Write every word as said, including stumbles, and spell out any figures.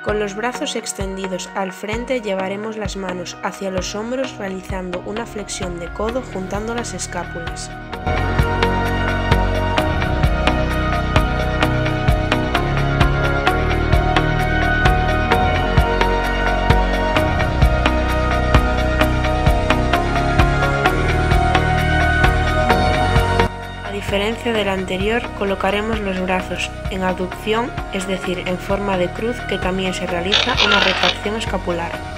Con los brazos extendidos al frente llevaremos las manos hacia los hombros realizando una flexión de codo juntando las escápulas. A diferencia del anterior, colocaremos los brazos en abducción, es decir, en forma de cruz, que también se realiza una retracción escapular.